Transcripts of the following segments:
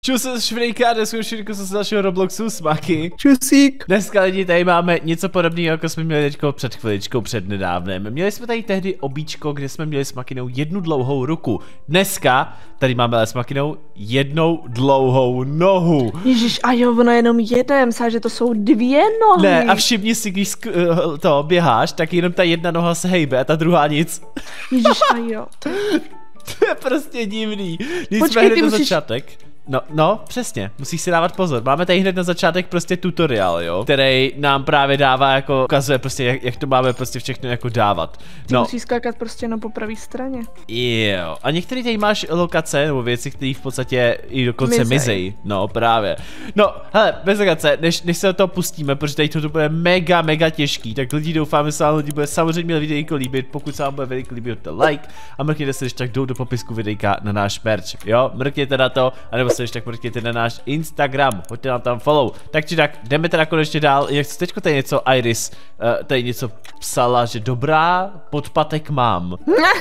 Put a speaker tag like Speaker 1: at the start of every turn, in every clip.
Speaker 1: Čus švrejka, dneska už se z dalšího Robloxu s Maki.
Speaker 2: Čusík.
Speaker 1: Dneska lidi tady máme něco podobného, jako jsme měli teďko před chviličkou, před nedávnem. Měli jsme tady tehdy obíčko, kde jsme měli s Makinou jednu dlouhou ruku. Dneska tady máme ale s Makinou jednou dlouhou nohu.
Speaker 2: Ježíš, a jo, ono jenom jeden, že to jsou dvě nohy.
Speaker 1: Ne, a všimni si, když to běháš, tak jenom ta jedna noha se hejbe a ta druhá nic.
Speaker 2: Ježíš, a jo.
Speaker 1: To je prostě divný. Když jsme hned na začátek. No, přesně, musíš si dávat pozor. Máme tady hned na začátek prostě tutoriál, jo, který nám právě dává jako, ukazuje prostě, jak to máme prostě všechno jako dávat.
Speaker 2: Ty musíš skákat prostě na po pravé straně.
Speaker 1: Jo, a některý tady máš lokace, nebo věci, které v podstatě i dokonce mizej. No, právě. No, hele, bez lokace, než se do toho pustíme, protože tady to bude mega těžký, tak lidi doufáme, že se vám lidi bude samozřejmě videjko líbit. Pokud se vám bude videjko líbit, dejte like a mrkněte se, když tak jdou do popisku videjka na náš merch, jo, mrkněte na to, anebo se tak mrkněte na náš Instagram, hoďte nám tam follow. Tak či tak, jdeme teda konečně dál. Jak se teďko tady něco Iris, tady něco psala, že dobrá, podpatek mám.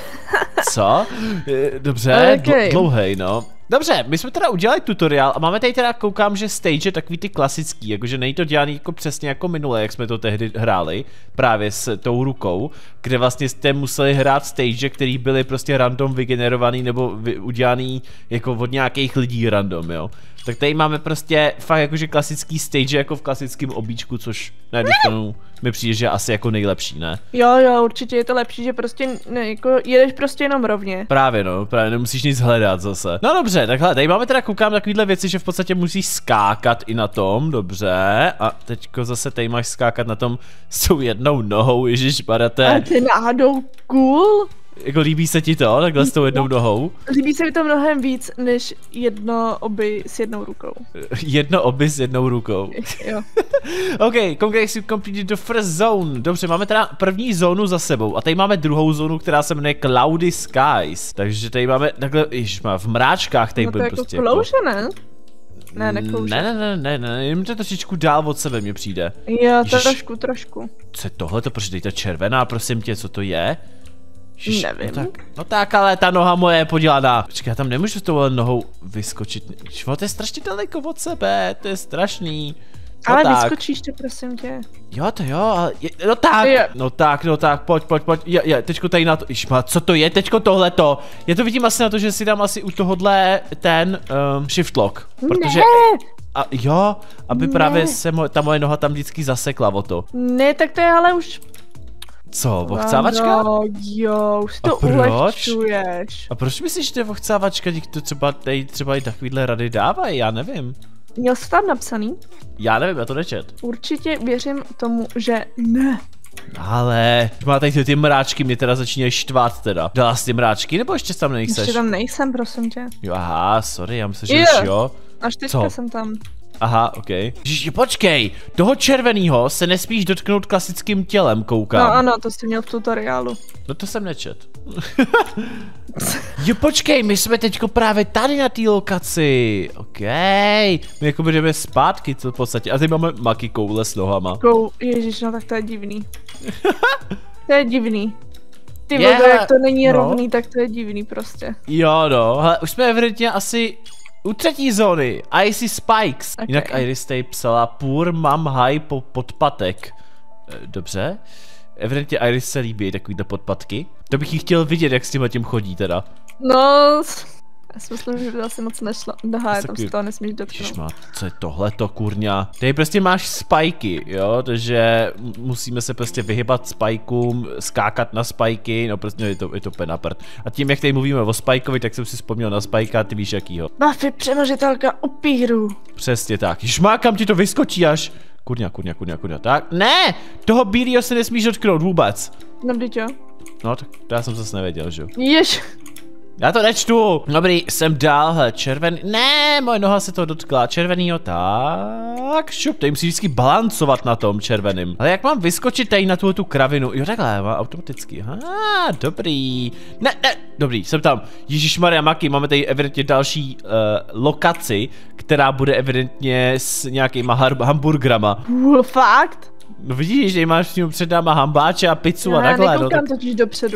Speaker 1: Co? Dobře, okay. Dlouhej, no. Dobře, my jsme teda udělali tutoriál a máme tady teda, koukám, že stage je takový ty klasický, jakože není to dělaný jako přesně jako minule, jak jsme to tehdy hráli, právě s tou rukou, kde vlastně jste museli hrát stage, který byly prostě random vygenerovaný nebo udělaný jako od nějakých lidí random, jo. Tak tady máme prostě fakt jakože klasický stage jako v klasickém obíčku, což na jednu stranu mi přijde, že asi jako nejlepší, ne?
Speaker 2: Jo, určitě je to lepší, že prostě ne, jako jedeš prostě jenom rovně.
Speaker 1: Právě nemusíš nic hledat zase. No dobře, takhle, tady máme teda, koukám takovýhle věci, že v podstatě musíš skákat i na tom, dobře. A teďko zase tady máš skákat na tom s tou jednou nohou, ježišmarja, to je...
Speaker 2: A ty náhodou cool?
Speaker 1: Jako líbí se ti to, takhle s tou jednou nohou?
Speaker 2: Líbí se mi to mnohem víc, než jedno oby s jednou rukou.
Speaker 1: Jedno oby s jednou rukou.
Speaker 2: Jo.
Speaker 1: OK, Congress completed the first zone. Dobře, máme teda první zónu za sebou a tady máme druhou zónu, která se jmenuje Cloudy Skies. Takže tady máme takhle, ježišmar, v mráčkách tady bude
Speaker 2: jako
Speaker 1: prostě.
Speaker 2: Klouže, ne? Ne, neklouže.
Speaker 1: Ne, jenom to trošičku dál od sebe mně přijde.
Speaker 2: Jo, trošku.
Speaker 1: Co je tohleto, proč tady ta červená, prosím tě, co to je?
Speaker 2: Nevím.
Speaker 1: No tak, ale ta noha moje je podělaná. Počkej, já tam nemůžu s touhle nohou vyskočit. To je strašně daleko od sebe, to je strašný. No
Speaker 2: ale
Speaker 1: tak.
Speaker 2: vyskočíš to, prosím tě.
Speaker 1: Jo, to jo, ale no tak, pojď, teďko tady na to, co to je, teďko tohleto. Já to vidím asi na to, že si dám asi u tohohle ten shift lock, protože... A jo, aby právě se ta moje noha tam vždycky zasekla o to.
Speaker 2: Ne, tak to je ale už...
Speaker 1: Co, vochcávačka?
Speaker 2: Jo, už to ulehčuješ.
Speaker 1: A proč myslíš, že to je vochcávačka, to třeba i takovýhle rady dávají, já nevím.
Speaker 2: Měl jsi tam napsaný?
Speaker 1: Já nevím, já to nečet.
Speaker 2: Určitě věřím tomu, že ne.
Speaker 1: Ale, má tady ty mráčky, mě teda začínají štvát teda. Dala jsi ty mráčky, nebo ještě tam nejseš?
Speaker 2: Ještě tam nejsem, prosím tě.
Speaker 1: Jo, aha, sorry, já myslím, že už jo.
Speaker 2: Až teďka jsem tam.
Speaker 1: Aha, ok. Počkej, toho červenýho se nesmíš dotknout klasickým tělem, koukám.
Speaker 2: No ano, to jsi měl v tutoriálu.
Speaker 1: No to jsem nečet. Jo, počkej, my jsme teďko právě tady na té lokaci. Ok, my jako jdeme zpátky, co v podstatě. A teď máme Maki koule s nohama.
Speaker 2: Ježiš, no tak to je divný. To je divný. Ty vole, jak to není rovný, tak to je divný prostě.
Speaker 1: Jo no, hele, už jsme evidentně asi u třetí zóny, Icy Spikes. Okay. Jinak Iris tady psala poor mom high podpatek. Dobře. Evidentně Iris se líbí takovýhle podpatky. To bych jí chtěl vidět, jak s tím chodí teda.
Speaker 2: No, já si myslím, že by asi moc nešlo. Aha, tam z toho nesmíš dotknout.
Speaker 1: Ježišmá, co je tohleto, kurňa? Tady prostě máš spiky, jo, takže musíme se prostě vyhybat spikům, skákat na spiky, no prostě je to penaprt. A tím, jak tady mluvíme o spikovi, tak jsem si vzpomněl na spika, ty víš jakýho.
Speaker 2: Buffy, přenožitelka upíru.
Speaker 1: Přesně tak, ježišmá, kam ti to vyskočí až? Kurňa, tak, ne, toho bílýho se nesmíš dotknout vůbec.
Speaker 2: No, vždyť jo.
Speaker 1: No, tak to já jsem zase nevěděl, že jo.
Speaker 2: Jež.
Speaker 1: Já to nečtu. Dobrý, jsem dál, hele, červený, ne, moje noha se to dotkla, červenýho, tak, šup, tady musíš vždycky balancovat na tom červeným. Ale jak mám vyskočit tady na tu kravinu, jo takhle, má automaticky, dobrý, ne, dobrý, jsem tam, Ježišmarja Maki, máme tady evidentně další lokaci, která bude evidentně s nějakýma hamburgrama.
Speaker 2: Fakt?
Speaker 1: No vidíš, že máš před náma hambáče a pizzu a takhle.
Speaker 2: Já nekoukám totiž dopředu.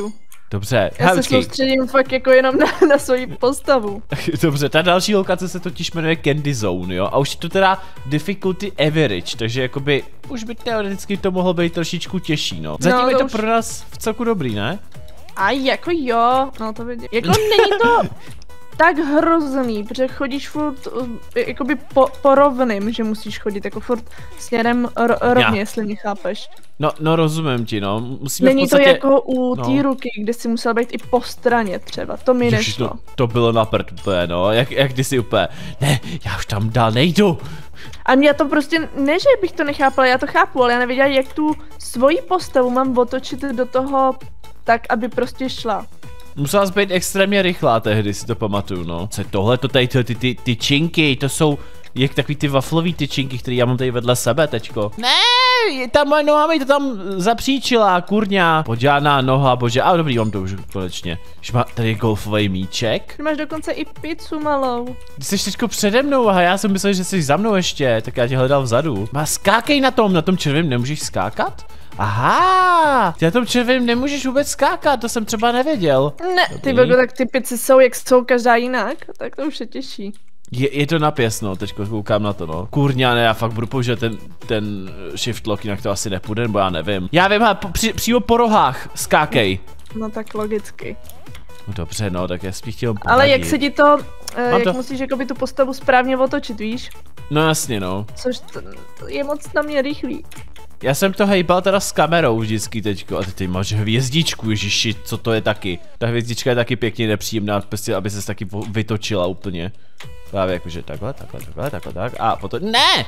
Speaker 1: Dobře,
Speaker 2: Já se soustředím fakt jako jenom na svoji postavu.
Speaker 1: Dobře, ta další lokace se totiž jmenuje Candy Zone, jo? A už je to teda difficulty average, takže jakoby už by teoreticky to mohlo být trošičku těžší, no. Zatím je to pro nás v celku dobrý, ne?
Speaker 2: A jako jo, no to vidím. Jako není to tak hrozný, protože chodíš furt jakoby po rovným, že musíš chodit jako furt směrem rovně, jestli mě chápeš.
Speaker 1: No rozumím ti, no. Musíme
Speaker 2: není
Speaker 1: v podstatě...
Speaker 2: to jako u té ruky, kde si musel být i po straně třeba, to mi nešlo.
Speaker 1: To bylo na prd úplně, no, jak kdysi úplně, ne, já už tam dál nejdu.
Speaker 2: A mě to prostě, ne že bych to nechápala, já to chápu, ale já nevěděla, jak tu svoji postavu mám otočit do toho tak, aby prostě šla.
Speaker 1: Musela jsi být extrémně rychlá tehdy, si to pamatuju, no. Co je tohle, to tady ty činky, to jsou jak takový ty waflový tyčinky, který já mám tady vedle sebe, teďko. Ne, ta moje noha mi to tam zapříčila, kurňa. Podělaná noha, bože, a dobrý, mám to už konečně. Už má tady golfový míček.
Speaker 2: Ty máš dokonce i pizzu malou.
Speaker 1: Ty jsi teďko přede mnou, a já jsem myslel, že jsi za mnou ještě, tak já tě hledal vzadu. Má skákej na tom červeném nemůžeš skákat? Aha, ty na tom červeném nemůžeš vůbec skákat, to jsem třeba nevěděl.
Speaker 2: Ne, ty Bogo, tak ty pizzy jsou, jak jsou každá jinak, tak to už je těžší.
Speaker 1: Je to napěs, no, teďko koukám na to, no. Kurňa, ne, já fakt budu používat ten shift lock, jinak to asi nepůjde, nebo já nevím. Já vím, přímo po rohách, skákej.
Speaker 2: No tak logicky.
Speaker 1: No dobře, no, tak já spíš chtěl poradit.
Speaker 2: Ale jak se ti to, jak musíš jakoby tu postavu správně otočit, víš?
Speaker 1: No jasně, no.
Speaker 2: Což to je moc na mě rychlý.
Speaker 1: Já jsem to hejbal teda s kamerou vždycky teďko, a ty máš hvězdičku, ježiši, co to je taky? Ta hvězdička je taky pěkně nepříjemná, prostě aby ses taky vytočila úplně. Právě jakože takhle, tak a potom, ne!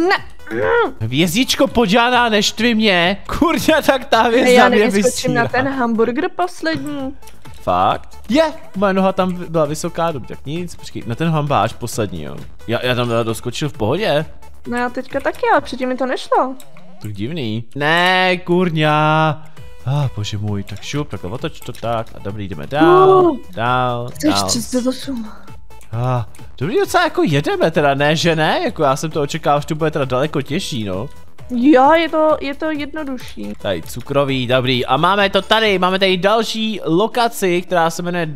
Speaker 1: Hvězdičko podělaná, neštvi mě, kurňa, tak ta hvězda mě vysílá. Já nevyskočím
Speaker 2: na ten hamburger poslední.
Speaker 1: Fakt? Moje noha tam byla vysoká, dobře, tak nic, počkej, na ten hambář poslední, jo. Já tam doskočil v pohodě.
Speaker 2: No já teďka taky, ale předtím mi to nešlo.
Speaker 1: Tak divný. Ne, kurňa. Bože můj, tak šup, takhle otoč to tak a dobrý, jdeme dál.
Speaker 2: Chceš 38.
Speaker 1: Dobrý, docela jako jedeme teda, ne, že ne? Jako já jsem to očekával, že to bude teda daleko těžší, no.
Speaker 2: Jo, je to jednodušší.
Speaker 1: Tady cukrový, dobrý. A máme to tady, máme tady další lokaci, která se jmenuje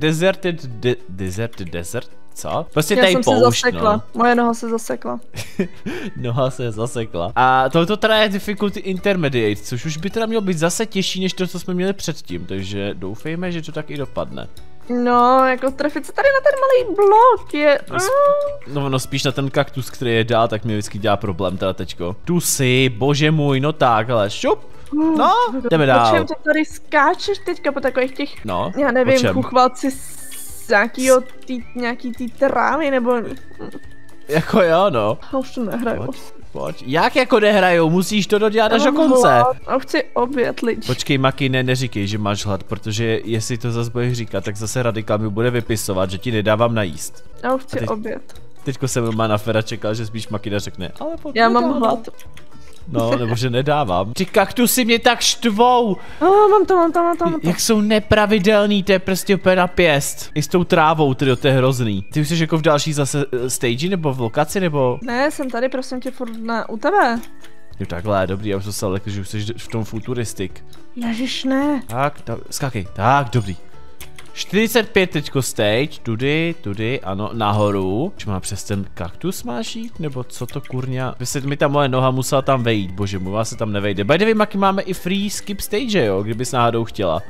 Speaker 1: Desert? Co? Prostě tady poušť,
Speaker 2: no. Moje noha se zasekla.
Speaker 1: Noha se zasekla. A tohoto teda je difficulty intermediate, což už by teda mělo být zase těžší, než to, co jsme měli předtím. Takže doufejme, že to tak i dopadne.
Speaker 2: No, jako trefit se tady na ten malý blok je...
Speaker 1: No spíš na ten kaktus, který je dál, tak mi vždycky dělá problém teda teďko. Tu si, bože můj, no takhle, šup. No, jdeme dál.
Speaker 2: Po čem to tady skáčeš teďka po takových těch,
Speaker 1: no,
Speaker 2: já nevím, chuchvalci nějaký tý trávy, nebo...
Speaker 1: Jako jo, no.
Speaker 2: A už to nehraju.
Speaker 1: Pojď. Jak jako nehrajou? Musíš to dodělat až do konce.
Speaker 2: A chci oběd, lidi.
Speaker 1: Počkej, Maki, neříkej, že máš hlad, protože jestli to zase budeš říkat, tak zase Radikál mi bude vypisovat, že ti nedávám najíst.
Speaker 2: Já už chci oběd.
Speaker 1: Teďko jsem má na Fera čekal, že spíš Makina řekne, ale pojď.
Speaker 2: Já mám hlad.
Speaker 1: No, nebo že nedávám. Ty kaktusy mě tak štvou.
Speaker 2: Mám to.
Speaker 1: Jak jsou nepravidelný, to je prostě úplně na pěst. I s tou trávou, to je hrozný. Ty už jsi jako v další zase stage, nebo v lokaci, nebo?
Speaker 2: Ne, jsem tady, prosím tě, furt u tebe.
Speaker 1: Jo, takhle, dobrý, já už jsem se lekl, že už jsi v tom futuristik.
Speaker 2: Ježiš, ne.
Speaker 1: Tak, skákej, tak, dobrý. 45 teďko stage, tudy, ano, nahoru. Už má přes ten kaktus máš jít, nebo co to kurňa? Vysvět mi ta moje noha musela tam vejít, bože můj, vás se tam nevejde. By the way, Maki, máme i free skip stage, jo, kdybys náhodou chtěla.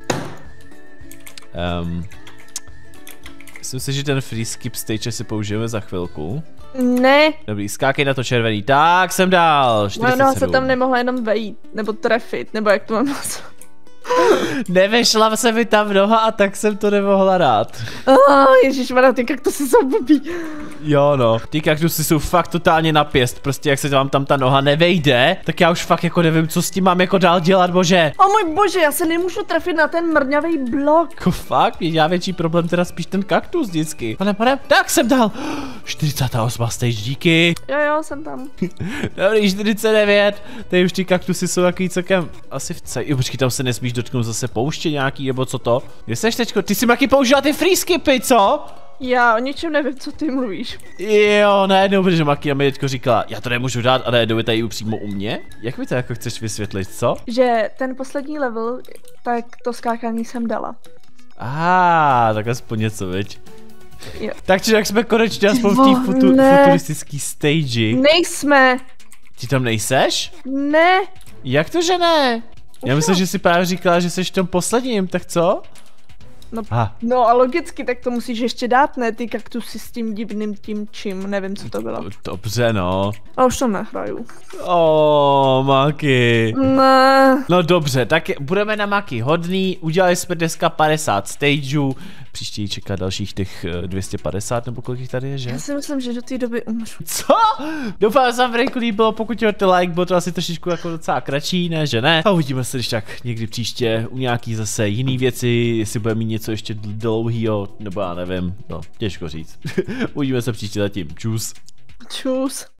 Speaker 1: Myslím si, že ten free skip stage si použijeme za chvilku.
Speaker 2: Ne.
Speaker 1: Dobrý, skákej na to červený, tak jsem dál. 47.
Speaker 2: Moje noha se tam nemohla jenom vejít, nebo trefit, nebo jak to mám nazvat.
Speaker 1: Nevešla se mi tam noha a tak jsem to nemohla dát.
Speaker 2: Ježišmarja, ty kaktusy jsou blbý.
Speaker 1: Jo no, ty kaktusy jsou fakt totálně na pěst, prostě jak se vám tam ta noha nevejde, tak já už fakt jako nevím, co s tím mám jako dál dělat, bože.
Speaker 2: O můj bože, já se nemůžu trefit na ten mrňavý blok.
Speaker 1: Jako fakt, já větší problém teda spíš ten kaktus vždycky. Pane, tak jsem dal. 48 stage, díky.
Speaker 2: Jo, jsem tam.
Speaker 1: Dobrý, 49, tady už ty kaktusy jsou takový celkem asi v C. Jo, počkej, tam se nesmíš dotknout zase pouště nějaký, nebo co to? Kde seš teďko? Ty si Maki použila ty free skipy, co?
Speaker 2: Já o ničem nevím, co ty mluvíš.
Speaker 1: Jo, najednou, protože Maki mi teďko říkala, já to nemůžu dát a najednou je tady přímo u mě? Jak mi to jako chceš vysvětlit, co?
Speaker 2: Že ten poslední level, tak to skákání jsem dala.
Speaker 1: Tak aspoň něco, viď?
Speaker 2: Jo.
Speaker 1: Takže jak jsme konečně aspoň v té futuristické stage.
Speaker 2: Nejsme.
Speaker 1: Ty tam nejseš?
Speaker 2: Ne.
Speaker 1: Jak to, že ne? Já myslím, že si právě říkala, že jsi v tom posledním, tak co?
Speaker 2: No a logicky, tak to musíš ještě dát, ne? Ty kaktusy s tím divným tím čím, nevím, co to bylo.
Speaker 1: Dobře, no.
Speaker 2: A už to nehraju.
Speaker 1: Maki.
Speaker 2: Ne.
Speaker 1: No dobře, tak budeme na Maki hodný, udělali jsme dneska 50 stageů, příště čeká dalších těch 250, nebo kolik jich tady je, že?
Speaker 2: Já si myslím, že do té doby umřu.
Speaker 1: Co? Doufám, že se vám videjku líbilo, pokud ti like, bylo to asi trošičku jako docela kratší, ne, že ne? A uvidíme se když tak někdy příště u nějaký zase jiný věci, jestli bude mít něco ještě dlouhýho, nebo já nevím, no, těžko říct. Uvidíme se příště zatím, čus.
Speaker 2: Čus.